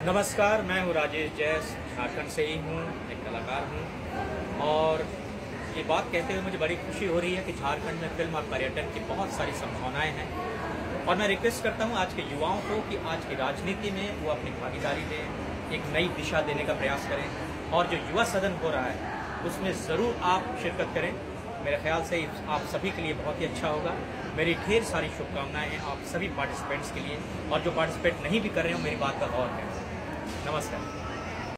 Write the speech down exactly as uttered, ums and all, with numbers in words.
नमस्कार, मैं हूँ राजेश जैस, झारखंड से ही हूँ, एक कलाकार हूँ। और ये बात कहते हुए मुझे बड़ी खुशी हो रही है कि झारखंड में फिल्म और पर्यटन की बहुत सारी संभावनाएं हैं। और मैं रिक्वेस्ट करता हूँ आज के युवाओं को कि आज की राजनीति में वो अपनी भागीदारी दें, एक नई दिशा देने का प्रयास करें। और जो युवा सदन हो रहा है उसमें ज़रूर आप शिरकत करें। मेरे ख्याल से आप सभी के लिए बहुत ही अच्छा होगा। मेरी ढेर सारी शुभकामनाएं हैं आप सभी पार्टिसिपेंट्स के लिए, और जो पार्टिसिपेट नहीं भी कर रहे हो मेरी बात का गौर करें। नमस्कार।